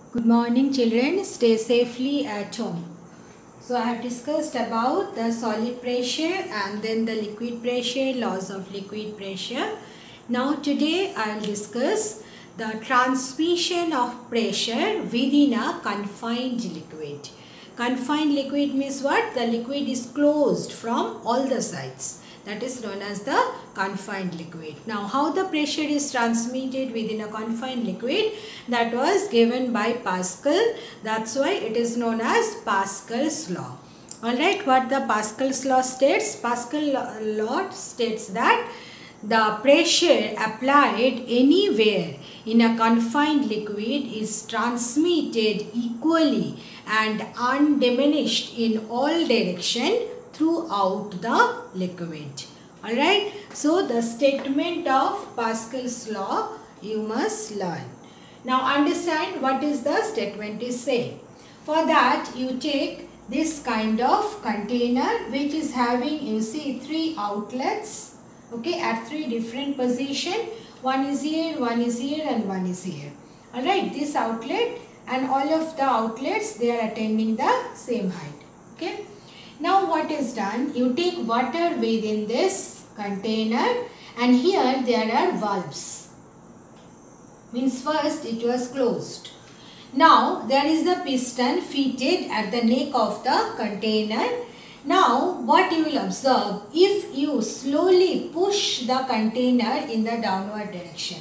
Good morning children, stay safely at home. So I have discussed about the solid pressure and then the liquid pressure, laws of liquid pressure. Now today I will discuss the transmission of pressure within a confined liquid. Confined liquid means what? The liquid is closed from all the sides. That is known as the confined liquid. Now how the pressure is transmitted within a confined liquid, that was given by Pascal. That's why it is known as Pascal's law. Alright, what the Pascal's law states? Pascal's law states that the pressure applied anywhere in a confined liquid is transmitted equally and undiminished in all direction throughout the liquid. Alright, so the statement of Pascal's law you must learn. Now understand what is the statement is saying. For that you take this kind of container which is having, you see, 3 outlets, okay, at 3 different positions. One is here, one is here and one is here. Alright, this outlet and all of the outlets, they are attaining the same height. Okay. Now what is done? You take water within this container and here there are valves. Means first it was closed. Now there is the piston fitted at the neck of the container. Now what you will observe, if you slowly push the container in the downward direction,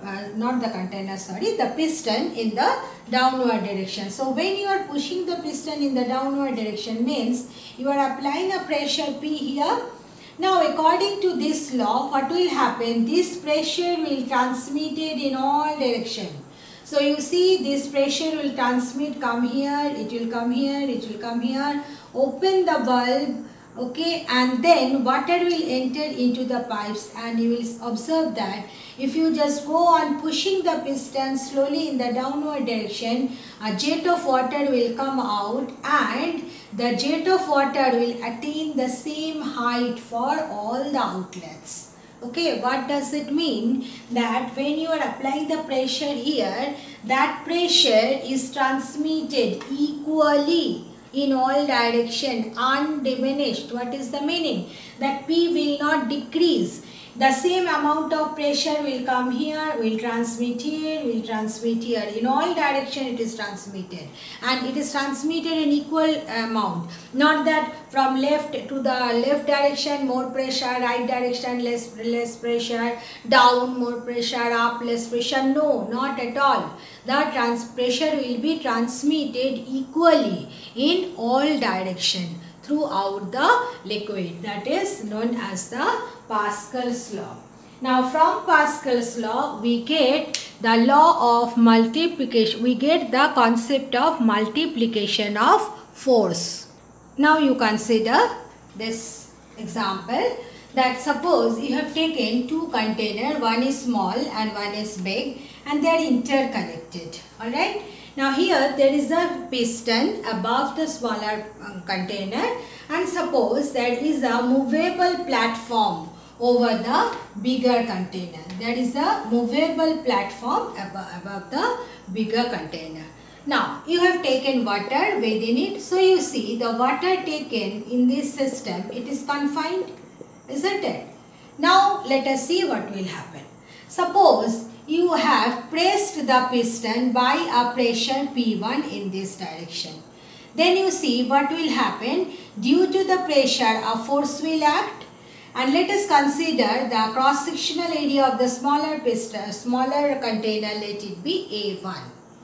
the piston in the downward direction. So when you are pushing the piston in the downward direction means you are applying a pressure P here. Now according to this law, what will happen? This pressure will transmitted in all direction. So you see this pressure will transmit, come here, it will come here, it will come here. Open the valve, okay, and then water will enter into the pipes and you will observe that if you just go on pushing the piston slowly in the downward direction, a jet of water will come out and the jet of water will attain the same height for all the outlets. Okay, what does it mean? That when you are applying the pressure here, that pressure is transmitted equally in all direction, undiminished. What is the meaning? That P will not decrease. The same amount of pressure will come here, will transmit here, will transmit here. In all direction it is transmitted. And it is transmitted in equal amount. Not that from left to the left direction more pressure, right direction less pressure, down more pressure, up less pressure. No, not at all. The pressure will be transmitted equally in all direction throughout the liquid. That is known as the Pascal's law. Now from Pascal's law we get the law of multiplication. We get the concept of multiplication of force. Now you consider this example, that suppose you have taken 2 containers, one is small and one is big, and they are interconnected. Alright. Now here there is a piston above the smaller container, and suppose there is a movable platform over the bigger container. There is a movable platform above the bigger container. Now you have taken water within it. So you see the water taken in this system, it is confined, isn't it? Now let us see what will happen. Suppose you have pressed the piston by a pressure P1 in this direction. Then you see what will happen. Due to the pressure, a force will act. And let us consider the cross-sectional area of the smaller piston, smaller container, let it be A1.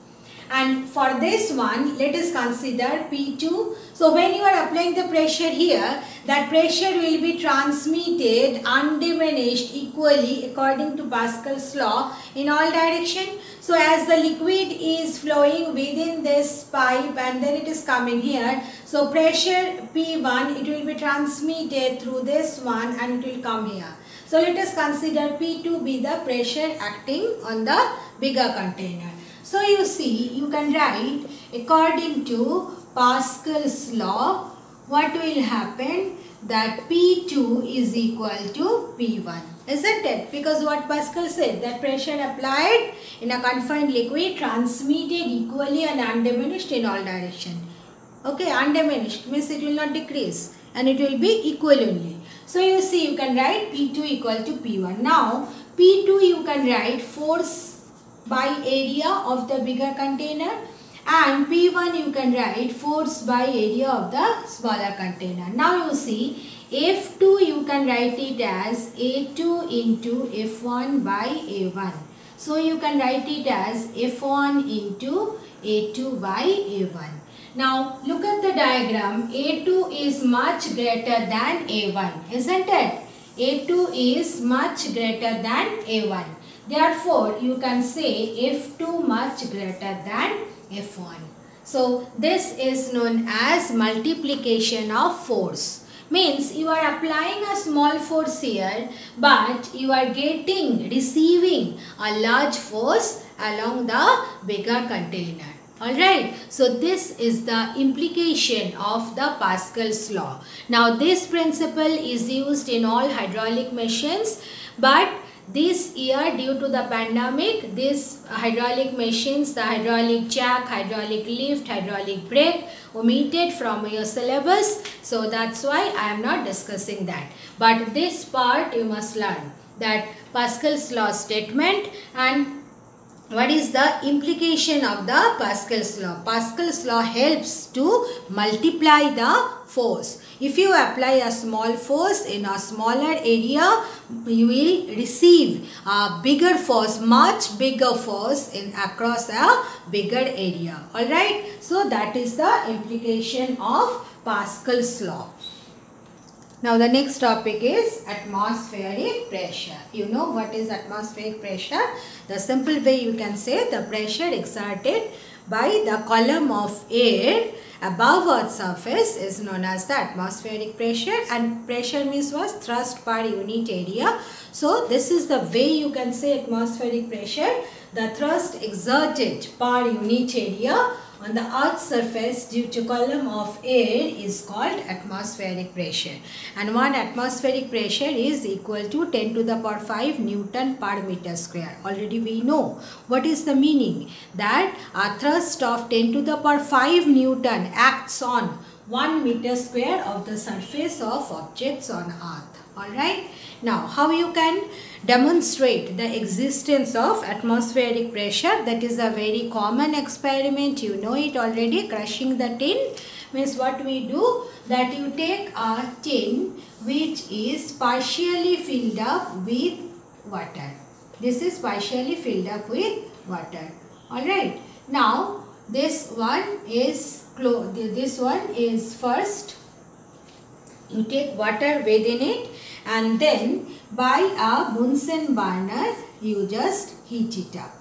And for this one, let us consider P2. So when you are applying the pressure here, that pressure will be transmitted undiminished equally according to Pascal's law in all direction. So as the liquid is flowing within this pipe and then it is coming here, so pressure P1, it will be transmitted through this one and it will come here. So let us consider P2 be the pressure acting on the bigger container. So you see, you can write according to Pascal's law, what will happen? That P2 is equal to P1. Isn't it? Because what Pascal said, that pressure applied in a confined liquid transmitted equally and undiminished in all direction. Okay, undiminished means it will not decrease and it will be equal only. So you see, you can write P2 equal to P1. Now P2 you can write force by area of the bigger container, and P1 you can write force by area of the smaller container. Now you see, F2 you can write it as A2 into F1 by A1. So you can write it as F1 into A2 by A1. Now look at the diagram. A2 is much greater than A1, isn't it? A2 is much greater than A1. Therefore, you can say F2 much greater than F1. So this is known as multiplication of force. Means you are applying a small force here, but you are receiving a large force along the bigger container. Alright, so this is the implication of the Pascal's law. Now this principle is used in all hydraulic machines, but this year due to the pandemic, these hydraulic machines, the hydraulic jack, hydraulic lift, hydraulic brake, omitted from your syllabus. So that's why I am not discussing that. But this part you must learn, that Pascal's law statement and what is the implication of the Pascal's law. Pascal's law helps to multiply the force. If you apply a small force in a smaller area, you will receive a bigger force, much bigger force across a bigger area. Alright, so that is the implication of Pascal's law. Now the next topic is atmospheric pressure. You know what is atmospheric pressure? The simple way you can say, the pressure exerted by the column of air above Earth's surface is known as the atmospheric pressure, and pressure means was thrust per unit area. So this is the way you can say atmospheric pressure. The thrust exerted per unit area on the Earth's surface due to column of air is called atmospheric pressure. And one atmospheric pressure is equal to 10 to the power 5 Newton per meter square. Already we know what is the meaning, that a thrust of 10 to the power 5 Newton acts on 1 meter square of the surface of objects on Earth. Alright. Now how you can demonstrate the existence of atmospheric pressure? That is a very common experiment. You know it already. Crushing the tin means what we do, that you take a tin which is partially filled up with water. This is partially filled up with water. Alright. Now this one is first you take water within it, and then by a Bunsen burner you just heat it up.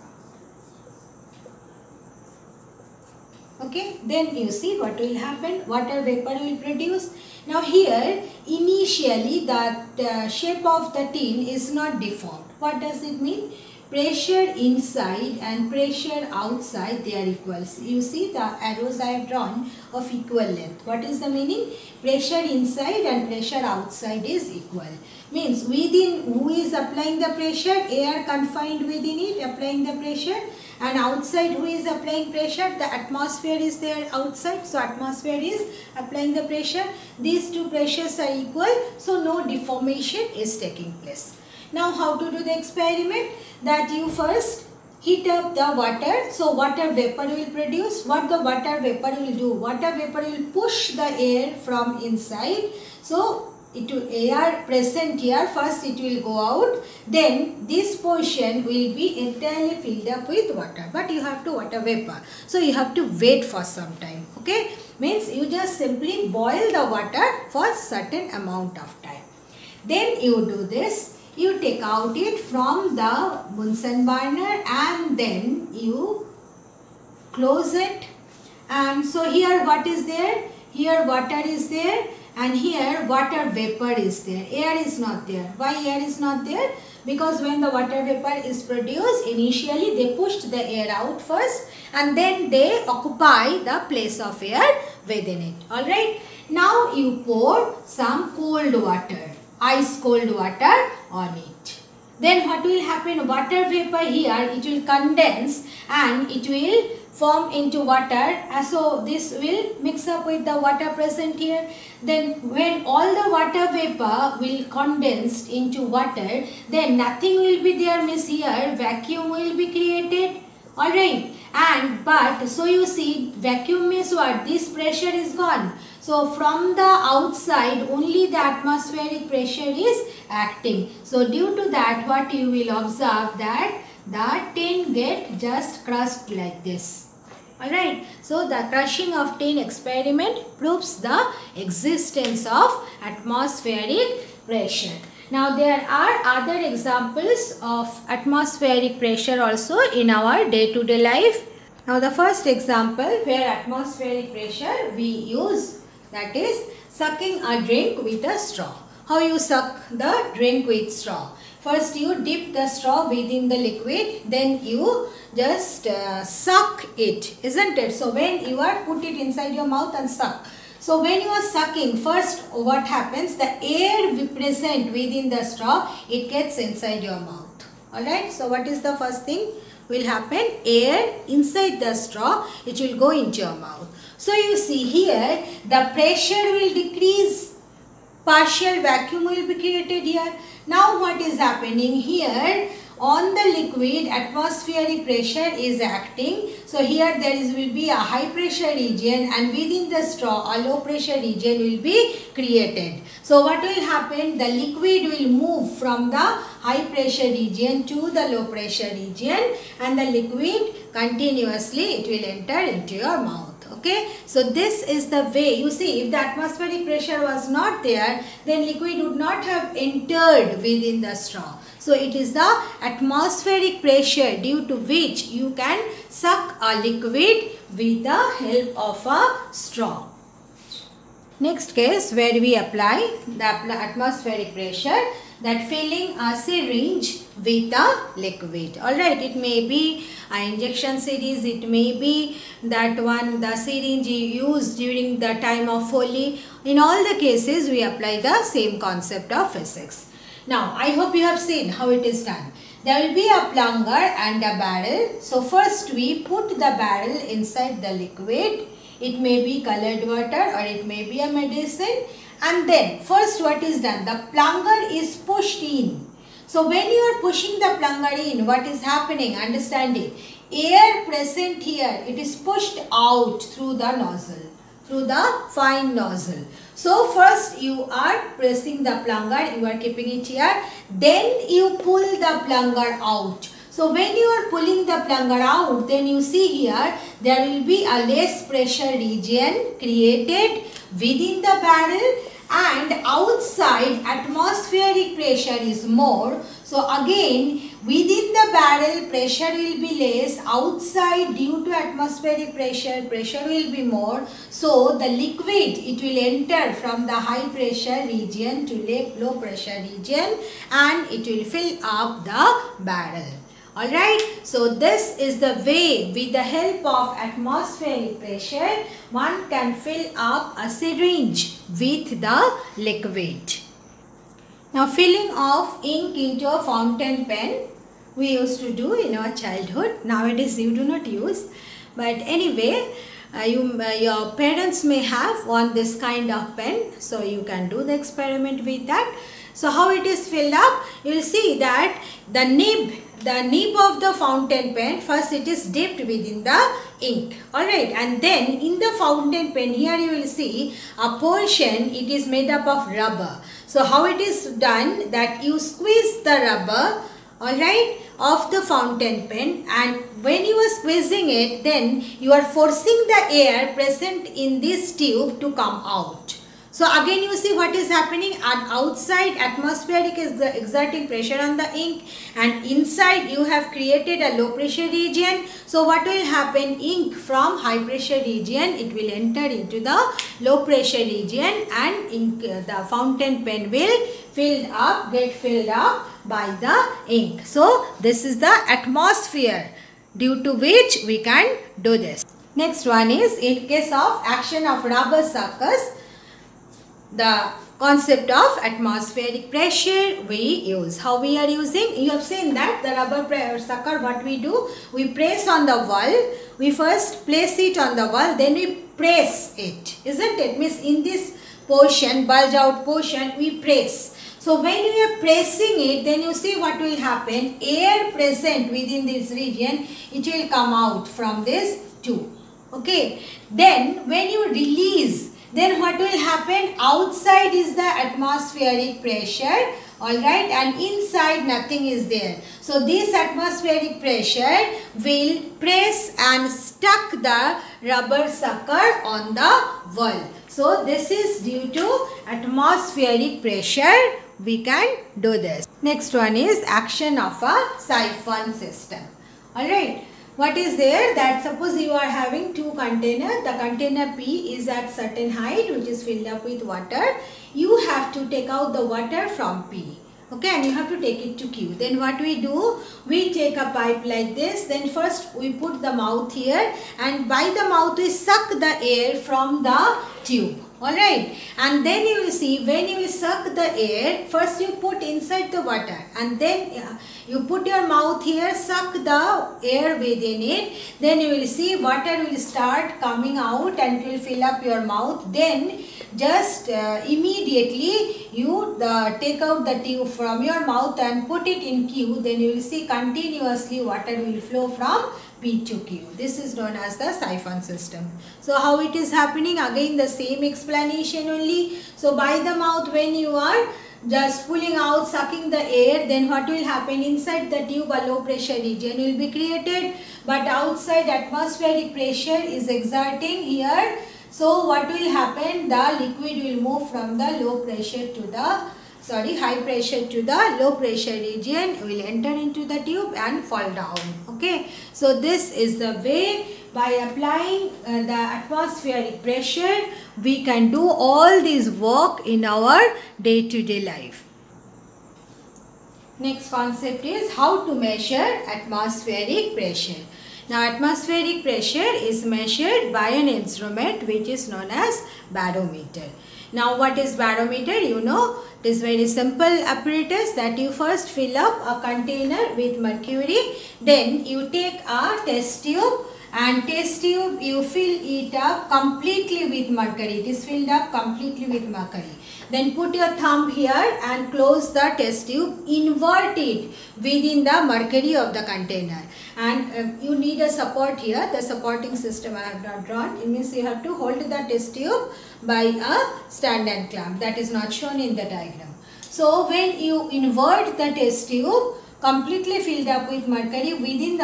Okay, then you see what will happen, water vapor will produce. Now here initially the shape of the tin is not deformed. What does it mean? Pressure inside and pressure outside, they are equal. You see the arrows I have drawn of equal length. What is the meaning? Pressure inside and pressure outside is equal. Means within, who is applying the pressure? Air confined within it applying the pressure, and outside who is applying pressure? The atmosphere is there outside, so atmosphere is applying the pressure. These two pressures are equal, so no deformation is taking place. Now how to do the experiment? That you first heat up the water, so water vapor will produce. What the water vapor will do? Water vapor will push the air from inside. So it will, air present here, first it will go out, then this portion will be entirely filled up with water, but you have to water vapor, so you have to wait for some time. Okay, means you just simply boil the water for certain amount of time. Then you do this, you take out it from the Bunsen burner and then you close it. And so here what is there? Here water is there, and here water vapor is there. Air is not there. Why air is not there? Because when the water vapor is produced, initially they pushed the air out first and then they occupy the place of air within it. Alright. Now you pour some cold water, ice cold water on it. then what will happen? Water vapor here, it will condense and it will form into water. So this will mix up with the water present here. Then when all the water vapor will condense into water, then nothing will be there, means here vacuum will be created. Alright, and but so you see vacuum means what? This pressure is gone. So from the outside only the atmospheric pressure is acting. So due to that, what you will observe that the tin get just crushed like this. Alright, so the crushing of tin experiment proves the existence of atmospheric pressure. Now there are other examples of atmospheric pressure also in our day-to-day life. Now the first example where atmospheric pressure we use, that is sucking a drink with a straw. How you suck the drink with straw? First you dip the straw within the liquid, then you just suck it, isn't it? So when you are put it inside your mouth and suck. So when you are sucking, first what happens? The air present within the straw, it gets inside your mouth. Alright, so what is the first thing will happen? Air inside the straw, it will go into your mouth. So you see here, the pressure will decrease. Partial vacuum will be created here. Now what is happening here? On the liquid, atmospheric pressure is acting. So here there will be a high pressure region, and within the straw a low pressure region will be created. So what will happen? The liquid will move from the high pressure region to the low pressure region, and the liquid continuously it will enter into your mouth. Okay, so this is the way. You see, if the atmospheric pressure was not there, then liquid would not have entered within the straw. So it is the atmospheric pressure due to which you can suck a liquid with the help of a straw. Next case where we apply the atmospheric pressure, that filling a syringe with a liquid. Alright, it may be an injection syringe, it may be that one, the syringe used during the time of Foley. In all the cases we apply the same concept of physics. Now I hope you have seen how it is done. There will be a plunger and a barrel. So first we put the barrel inside the liquid. It may be colored water or it may be a medicine. And then first what is done? The plunger is pushed in. So when you are pushing the plunger in, what is happening? Understand it. Air present here, it is pushed out through the nozzle, through the fine nozzle. So first you are pressing the plunger, you are keeping it here. Then you pull the plunger out. So when you are pulling the plunger out, then you see here, there will be a less pressure region created within the barrel, and outside atmospheric pressure is more. So again, within the barrel pressure will be less, outside due to atmospheric pressure, pressure will be more. So the liquid, it will enter from the high pressure region to low pressure region, and it will fill up the barrel. Alright, so this is the way, with the help of atmospheric pressure, one can fill up a syringe with the liquid. Now filling of ink into a fountain pen, we used to do in our childhood. Nowadays you do not use, but anyway, your parents may have on this kind of pen, so you can do the experiment with that. So how it is filled up? You will see that the nib of the fountain pen, first it is dipped within the ink. Alright, and then in the fountain pen here you will see a portion, it is made up of rubber. So how it is done? That you squeeze the rubber, alright, of the fountain pen, and when you are squeezing it, then you are forcing the air present in this tube to come out. So again you see what is happening. Outside atmospheric is exerting pressure on the ink, and inside you have created a low pressure region. So what will happen? Ink from high pressure region, it will enter into the low pressure region, and ink, the fountain pen will get filled up by the ink. So this is the atmosphere due to which we can do this. Next one is in case of action of rubber suckers. the concept of atmospheric pressure we use. How we are using? You have seen that the rubber sucker, what we do? We press on the wall. We first place it on the wall, then we press it. Isn't it? Means in this portion, bulge out portion, we press. So when you are pressing it, then you see what will happen. Air present within this region, it will come out from this tube. Okay. Then when you release, then what will happen? Outside is the atmospheric pressure. Alright, and inside nothing is there. So this atmospheric pressure will press and stuck the rubber sucker on the wall. So this is due to atmospheric pressure. We can do this. Next one is action of a siphon system. Alright. What is there? That suppose you are having two containers. The container P is at certain height, which is filled up with water. You have to take out the water from P. Okay, and you have to take it to Q. Then what we do? We take a pipe like this. Then first we put the mouth here, and by the mouth we suck the air from the tube. Alright, and then you will see when you will suck the air, first you put inside the water, and then you put your mouth here, suck the air within it, then you will see water will start coming out and it will fill up your mouth. Then just immediately you take out the tube from your mouth and put it in Q. Then you will see continuously water will flow from P to Q. This is known as the siphon system. So how it is happening? Again the same explanation only. So by the mouth, when you are just pulling out, sucking the air, then what will happen? Inside the tube a low pressure region will be created, but outside atmospheric pressure is exerting here. So what will happen? The liquid will move from the low pressure to the high pressure to the low pressure region, will enter into the tube and fall down. Okay, so this is the way, by applying the atmospheric pressure, we can do all this work in our day-to-day life. Next concept is how to measure atmospheric pressure. Now atmospheric pressure is measured by an instrument which is known as barometer. Now what is barometer? You know, it is very simple apparatus that you first fill up a container with mercury, then you take a test tube, and test tube you fill it up completely with mercury. It is filled up completely with mercury. Then put your thumb here and close the test tube, invert it within the mercury of the container, and you need a support here. The supporting system I have not drawn. It means you have to hold the test tube by a stand and clamp. That is not shown in the diagram. So when you invert the test tube, completely filled up with mercury, within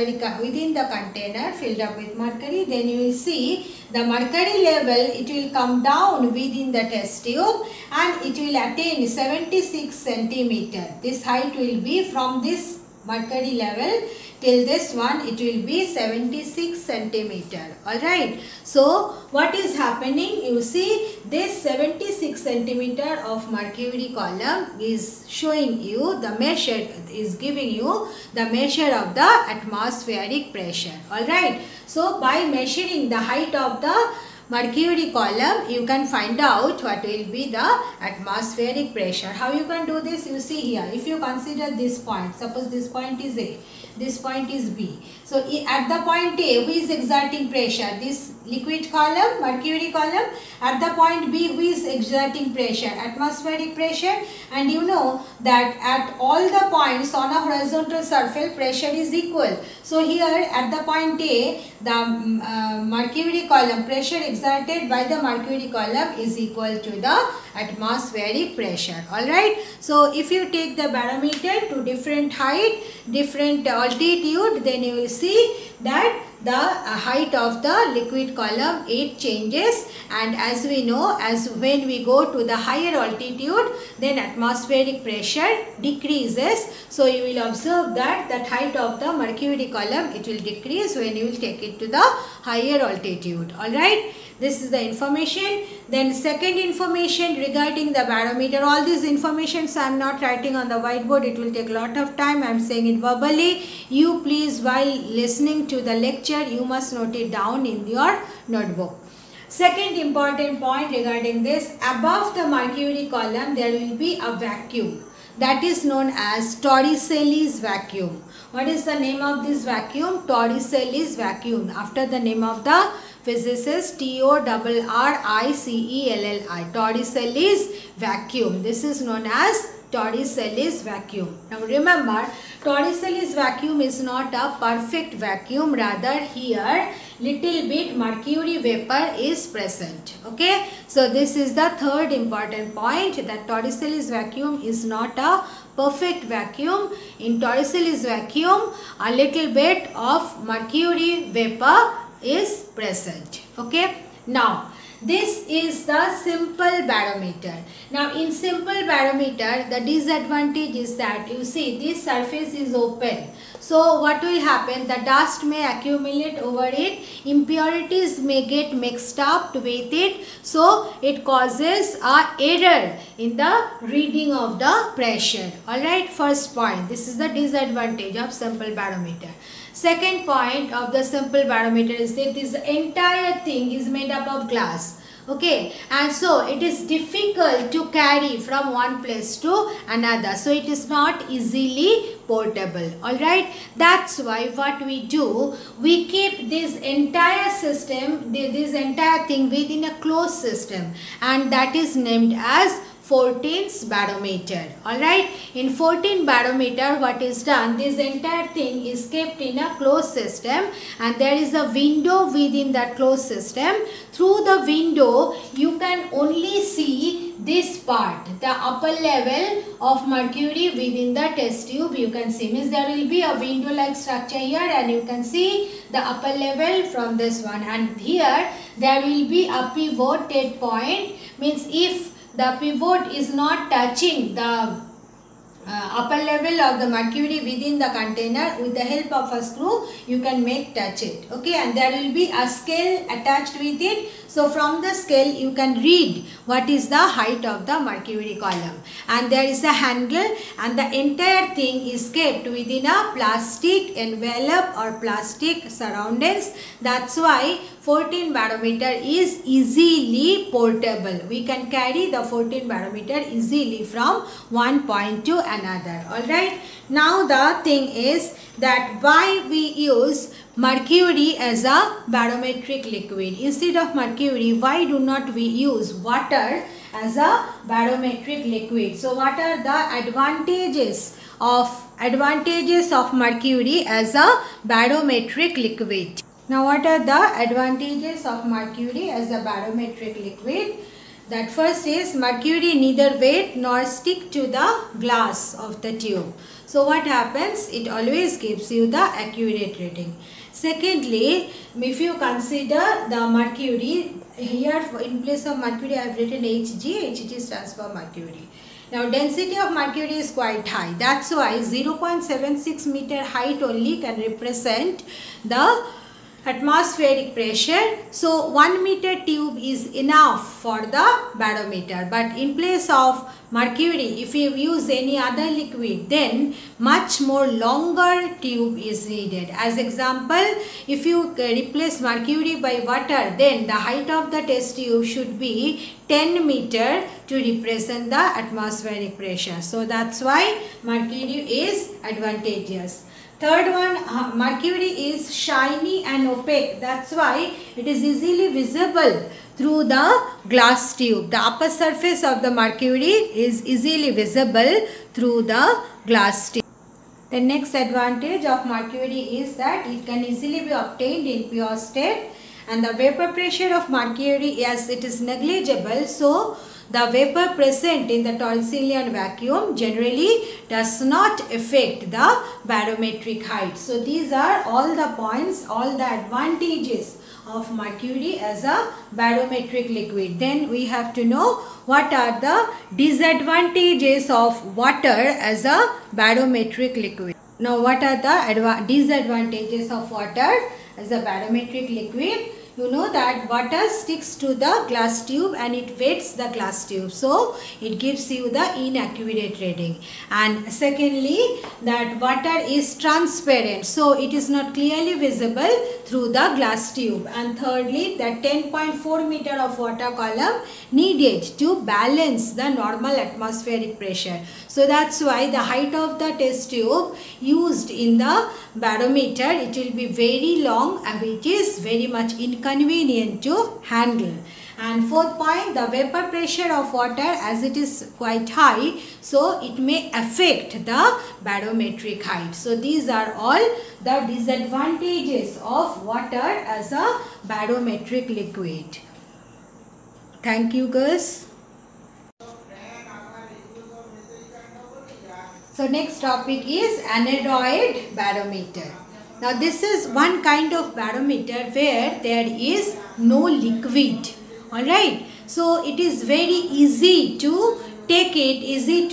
the container filled up with mercury, then you will see the mercury level, it will come down within the test tube and it will attain 76 centimeter. This height will be from this mercury level till this one, it will be 76 centimeter. Alright. So what is happening? You see this 76 centimeter of mercury column is showing you the measure, is giving you the measure of the atmospheric pressure. Alright. So by measuring the height of the mercury column, you can find out what will be the atmospheric pressure. How you can do this? You see here, if you consider this point, suppose this point is A, this point is B. So at the point A, who is exerting pressure? This liquid column, mercury column. At the point B, who is exerting pressure? Atmospheric pressure. And you know that at all the points on a horizontal surface, pressure is equal. So here at the point A, the mercury column, pressure exerted by the mercury column is equal to the atmospheric pressure. Alright. So if you take the barometer to different height, different altitude, then you will see that the height of the liquid column, it changes, and as we know, as when we go to the higher altitude, then atmospheric pressure decreases. So you will observe that that height of the mercury column, it will decrease when you will take it to the higher altitude. Alright. This is the information. Then second information regarding the barometer. All these informations I am not writing on the whiteboard. It will take a lot of time. I am saying it verbally. You please, while listening to the lecture, you must note it down in your notebook. Second important point regarding this, above the mercury column there will be a vacuum that is known as Torricelli's vacuum. What is the name of this vacuum? Torricelli's vacuum, after the name of the physicist Torricelli. Torricelli's vacuum. This is known as Torricelli's vacuum. Now remember, Torricelli's vacuum is not a perfect vacuum, rather here little bit mercury vapor is present. Okay, so this is the third important point, that Torricelli's vacuum is not a perfect vacuum. In Torricelli's vacuum, a little bit of mercury vapor is present. Okay, now this is the simple barometer. Now in simple barometer, the disadvantage is that you see this surface is open. So what will happen? The dust may accumulate over it, impurities may get mixed up with it, so it causes a error in the reading of the pressure. Alright, first point, this is the disadvantage of simple barometer. Second point of the simple barometer is that this entire thing is made up of glass. Okay, and so it is difficult to carry from one place to another, so it is not easily portable. Alright, that's why what we do, we keep this entire system, this entire thing within a closed system, and that is named as Fortin's barometer. Alright, in Fortin barometer, what is done, this entire thing is kept in a closed system, and there is a window within that closed system. Through the window you can only see this part, the upper level of mercury within the test tube. You can see, means there will be a window like structure here, and you can see the upper level from this one, and here there will be a pivoted point, means if the pivot is not touching the upper level of the mercury within the container, with the help of a screw you can make touch it. Okay, and there will be a scale attached with it, so from the scale you can read what is the height of the mercury column, and there is a handle, and the entire thing is kept within a plastic envelope or plastic surroundings. That's why Fortin barometer is easily portable. We can carry the Fortin barometer easily from one point to another. Alright, now the thing is that why we use mercury as a barometric liquid. Instead of mercury, why do not we use water as a barometric liquid? So what are the advantages of mercury as a barometric liquid? Now what are the advantages of mercury as a barometric liquid? That first is, mercury neither weight nor stick to the glass of the tube. So what happens? It always gives you the accurate reading. Secondly, if you consider the mercury, here in place of mercury I have written Hg. Hg stands for mercury. Now density of mercury is quite high. That's why 0.76 meter height only can represent the atmospheric pressure. So 1 meter tube is enough for the barometer, but in place of mercury, if you use any other liquid, then much more longer tube is needed. As example, if you replace mercury by water, then the height of the test tube should be 10 meter to represent the atmospheric pressure. So that's why mercury is advantageous. Third one, mercury is shiny and opaque. That's why it is easily visible through the glass tube. The upper surface of the mercury is easily visible through the glass tube. The next advantage of mercury is that it can easily be obtained in pure state, and the vapor pressure of mercury, as it is negligible, so the vapor present in the Torricellian vacuum generally does not affect the barometric height. So these are all the points, all the advantages of mercury as a barometric liquid. Then we have to know what are the disadvantages of water as a barometric liquid. Now what are the disadvantages of water as a barometric liquid? you know that water sticks to the glass tube and it wets the glass tube. So it gives you the inaccurate reading. And secondly, that water is transparent, so it is not clearly visible through the glass tube. And thirdly, that 10.4 meter of water column needed to balance the normal atmospheric pressure. So that's why the height of the test tube used in the barometer, it will be very long and it is very much inconvenient to handle. And fourth point, the vapor pressure of water, as it is quite high, so it may affect the barometric height. So these are all the disadvantages of water as a barometric liquid. Thank you, girls. So next topic is aneroid barometer. Now this is one kind of barometer where there is no liquid. Alright, so it is very easy to take it,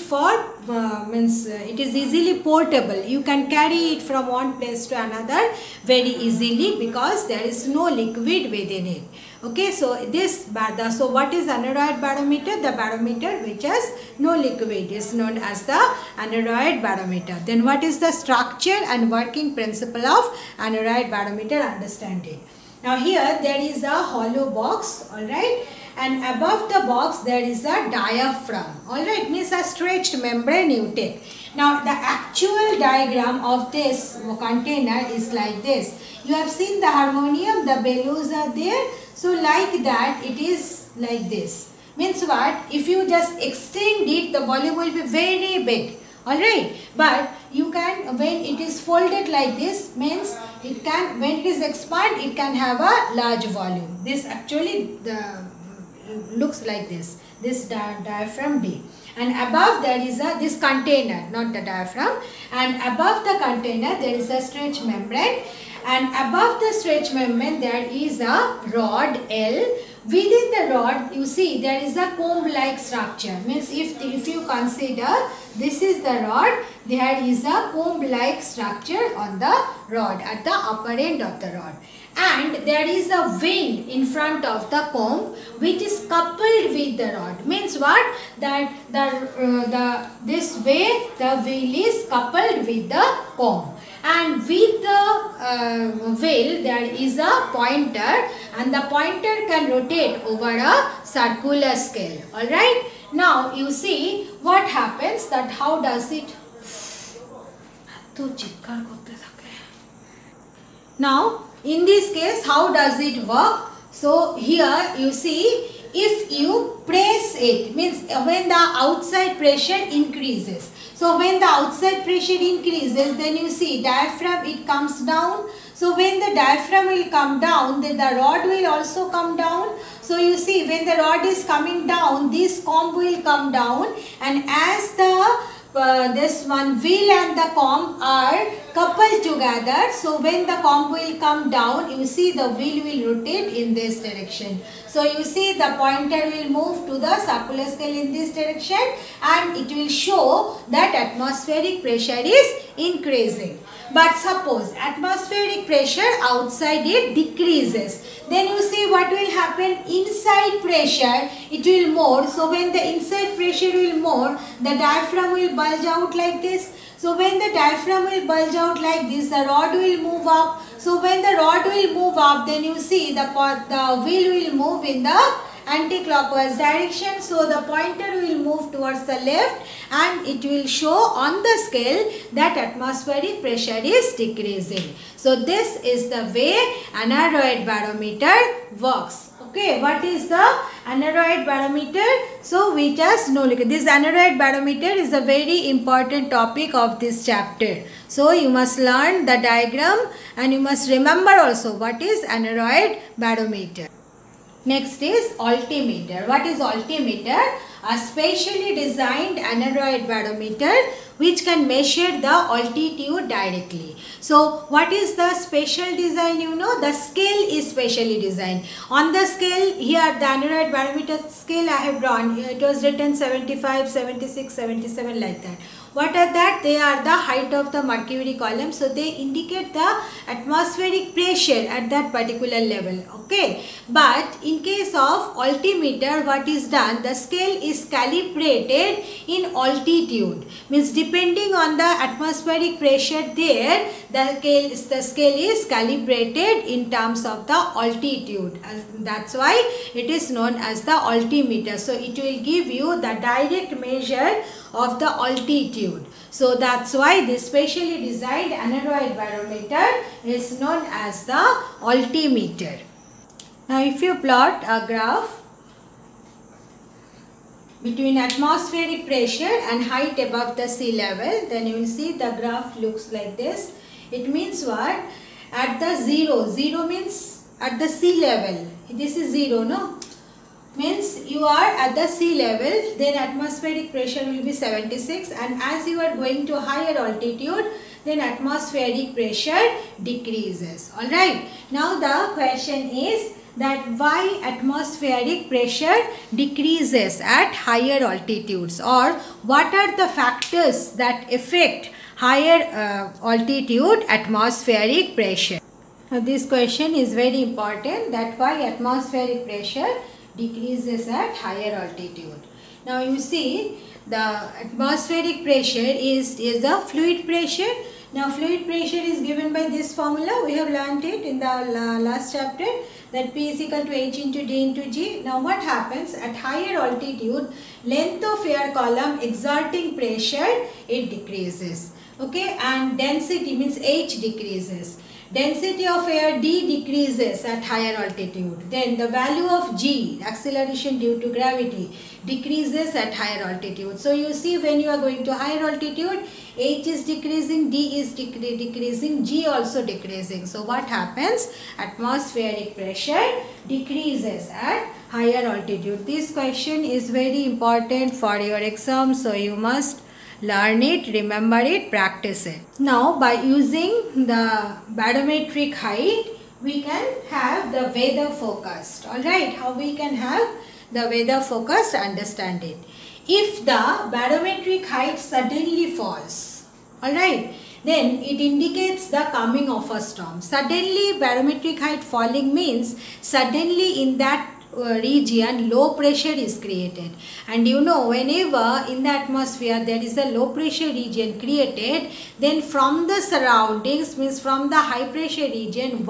it is easily portable. You can carry it from one place to another very easily because there is no liquid within it. Okay, so so what is aneroid barometer? The barometer which has no liquid is known as the aneroid barometer. Then what is the structure and working principle of aneroid barometer? Understand it. Now here there is a hollow box, alright, and above the box there is a diaphragm, alright, means a stretched membrane you take. Now the actual diagram of this container is like this. You have seen the harmonium, the bellows are there, so like that it is like this. Means what? If you just extend it, the volume will be very big. Alright, but you can, when it is folded like this, means it can, when it is expanded, it can have a large volume. This actually looks like this diaphragm D. And above there is this container, not the diaphragm, and above the container there is a stretch membrane, and above the stretch membrane there is a rod L. Within the rod, you see there is a comb-like structure. Means if you consider this is the rod, there is a comb-like structure on the rod at the upper end of the rod. And there is a wheel in front of the comb which is coupled with the rod. Means what? That this way the wheel is coupled with the comb. And with the wheel there is a pointer, and the pointer can rotate over a circular scale. Alright. Now you see what happens, that how does it. Now in this case how does it work? So here you see, if you press it, means when the outside pressure increases. So when the outside pressure increases, then you see diaphragm, it comes down. So when the diaphragm will come down, then the rod will also come down. So you see when the rod is coming down, this comb will come down, and as the this one wheel and the comb are coupled together, so when the comb will come down, you see the wheel will rotate in this direction. So you see the pointer will move to the circular scale in this direction, and it will show that atmospheric pressure is increasing. But suppose atmospheric pressure outside it decreases, then you see what will happen, inside pressure it will more. So when the inside pressure will more, the diaphragm will bulge out like this. So when the diaphragm will bulge out like this, the rod will move up. So when the rod will move up, then you see the wheel will move in the anti-clockwise direction. So the pointer will move towards the left, and it will show on the scale that atmospheric pressure is decreasing. So this is the way aneroid barometer works. Okay, what is the aneroid barometer? So we just know, look, this aneroid barometer is a very important topic of this chapter. So you must learn the diagram, and you must remember also what is aneroid barometer. Next is altimeter. What is altimeter? A specially designed aneroid barometer which can measure the altitude directly. So what is the special design? You know, the scale is specially designed. On the scale, here the aneroid barometer scale I have drawn. It was written 75, 76, 77 like that. What are that? They are the height of the mercury column. So they indicate the atmospheric pressure at that particular level. Okay. But in case of altimeter, what is done? The scale is calibrated in altitude. Means depending on the atmospheric pressure there, the scale is calibrated in terms of the altitude. That's why it is known as the altimeter. So it will give you the direct measure of the altitude. So that's why this specially designed aneroid barometer is known as the altimeter. Now if you plot a graph between atmospheric pressure and height above the sea level, then you will see the graph looks like this. It means what? At the zero means at the sea level. This is 0, no? Means you are at the sea level, then atmospheric pressure will be 76, and as you are going to higher altitude, then atmospheric pressure decreases. Alright. Now the question is that why atmospheric pressure decreases at higher altitudes, or what are the factors that affect higher altitude atmospheric pressure. Now this question is very important, that why atmospheric pressure decreases at higher altitude. Now you see the atmospheric pressure is the fluid pressure. Now fluid pressure is given by this formula. We have learnt it in the last chapter, that P is equal to H into D into G. Now what happens at higher altitude, length of air column exerting pressure, it decreases. Okay, and density means H decreases. Density of air D decreases at higher altitude. Then the value of G, acceleration due to gravity, decreases at higher altitude. So you see when you are going to higher altitude, H is decreasing, D is decreasing, G also decreasing. So what happens? Atmospheric pressure decreases at higher altitude. This question is very important for your exam, so you must learn it, remember it, practice it. Now by using the barometric height, we can have the weather forecast. Alright, how we can have the weather forecast, understand it. If the barometric height suddenly falls, alright, then it indicates the coming of a storm. Suddenly barometric height falling means suddenly in that region low pressure is created, and you know whenever in the atmosphere there is a low pressure region created, then from the surroundings, means from the high pressure region,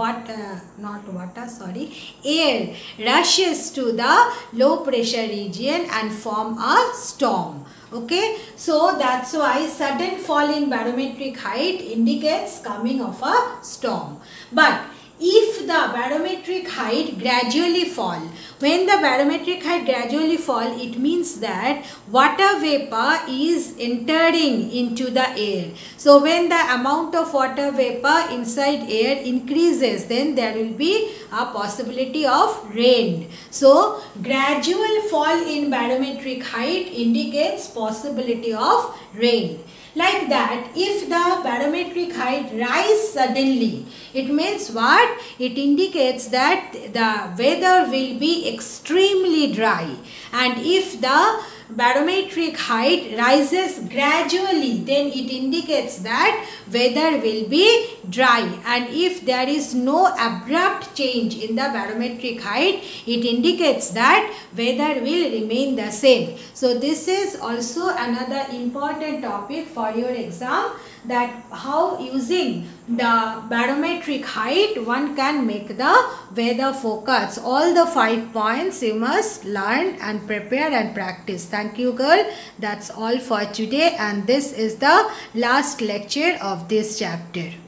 air rushes to the low pressure region and form a storm. Okay, so that's why sudden fall in barometric height indicates coming of a storm. But if the barometric height gradually fall, when the barometric height gradually fall, it means that water vapor is entering into the air. So when the amount of water vapor inside air increases, then there will be a possibility of rain. So gradual fall in barometric height indicates possibility of rain. Like that, if the barometric height rise suddenly, it means what? It indicates that the weather will be extremely dry. And if the barometric height rises gradually, then it indicates that weather will be dry. And if there is no abrupt change in the barometric height, it indicates that weather will remain the same. So this is also another important topic for your exam, that how using the barometric height one can make the weather forecast. All the 5 points you must learn and prepare and practice. Thank you girl. That's all for today, and this is the last lecture of this chapter.